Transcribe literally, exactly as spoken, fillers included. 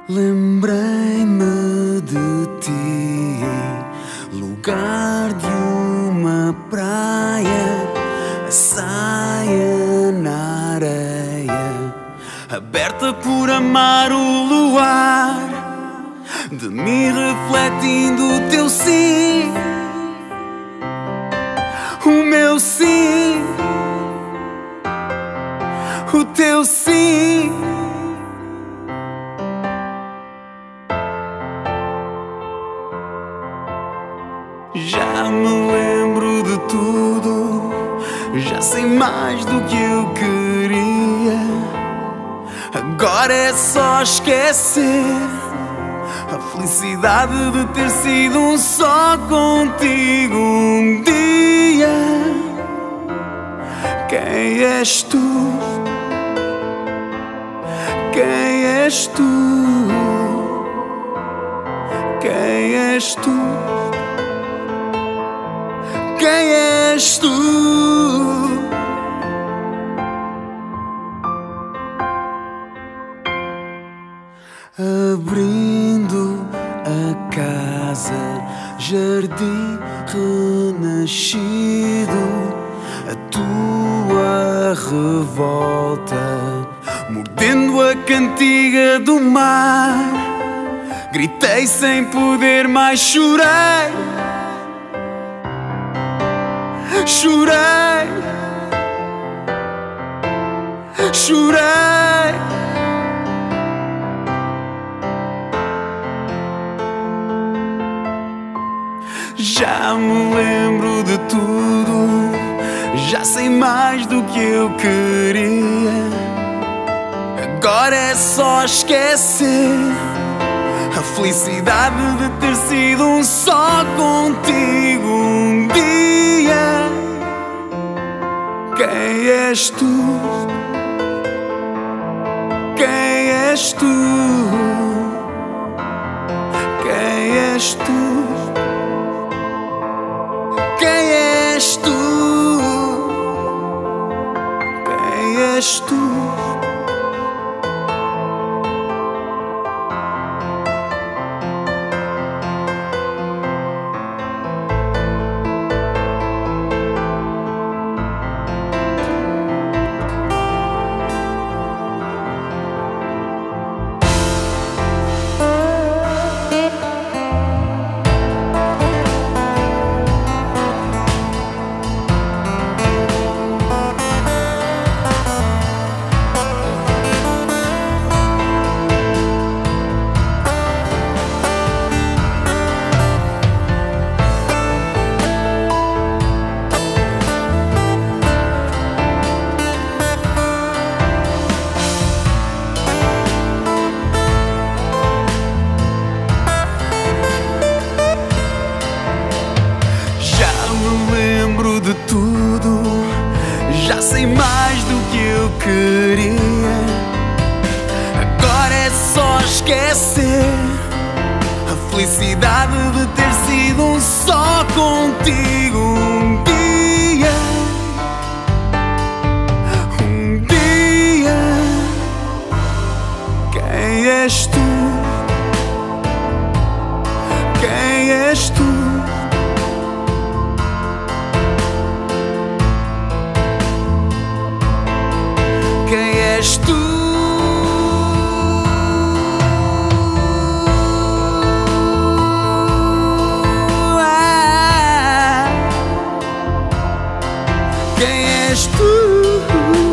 Lembrei-me de ti, lugar de uma praia, a saia na areia, aberta por amar o luar, de mim refletindo o teu sim, o meu sim, o teu sim. Já me lembro de tudo, já sei mais do que eu queria. Agora é só esquecer a felicidade de ter sido um só contigo um dia. Quem és tu? Quem és tu? Quem és tu? Quem és tu? Abrindo a casa, jardim renascido, a tua revolta, mordendo a cantiga do mar. Gritei sem poder mais, chorei. Chorei, chorei. Já me lembro de tudo, já sei mais do que eu queria. Agora é só esquecer a felicidade de ter sido um só contigo um dia. Quem és tu? Quem és tu? Quem és tu? Quem és tu? Quem és tu? De tudo, já sei mais do que eu queria. Agora é só esquecer a felicidade de ter sido um só contigo um dia. Um dia. Quem és tu? Quem és tu? Quem és tu? Ah, quem és tu?